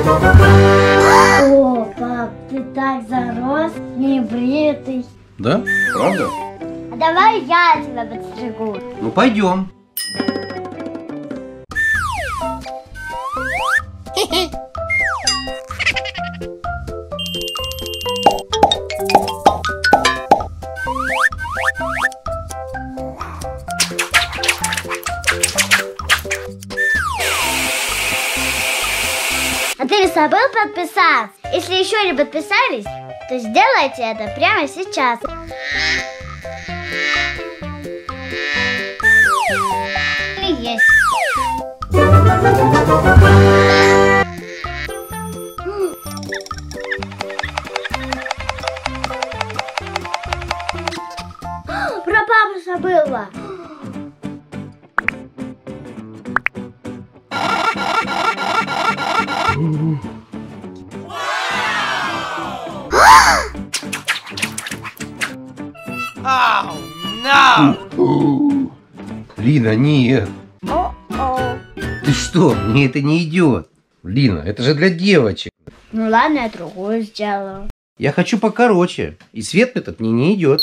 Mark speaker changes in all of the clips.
Speaker 1: О, пап, ты так зарос, не бритый.
Speaker 2: Да? Правда?
Speaker 1: А давай я тебя подстригу.
Speaker 2: Ну пойдем.
Speaker 1: А ты не забыл подписаться? Если еще не подписались, то сделайте это прямо сейчас. Есть. Про папу забыла.
Speaker 2: Лина, нет. Ты что? Мне это не идет. Лина, это же для девочек.
Speaker 1: Ну ладно, я другую сделаю.
Speaker 2: Я хочу покороче. И цвет этот мне не идет.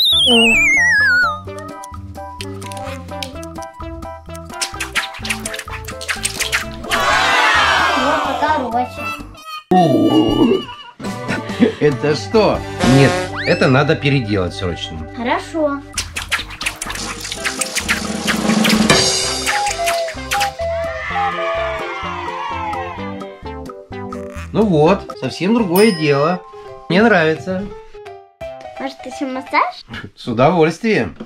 Speaker 1: Вот покороче.
Speaker 2: Это что? Нет, это надо переделать срочно.
Speaker 1: Хорошо.
Speaker 2: Ну вот, совсем другое дело. Мне нравится.
Speaker 1: Может, еще массаж?
Speaker 2: С удовольствием.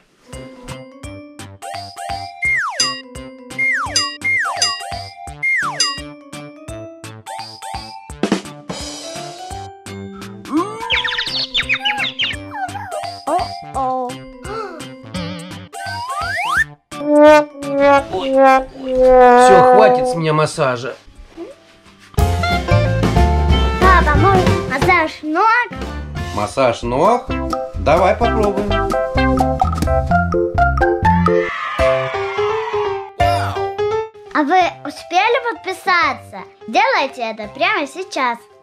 Speaker 1: О-о.
Speaker 2: Все, хватит с меня массажа.
Speaker 1: Папа, может, массаж ног?
Speaker 2: Массаж ног? Давай попробуем.
Speaker 1: А вы успели подписаться? Делайте это прямо сейчас.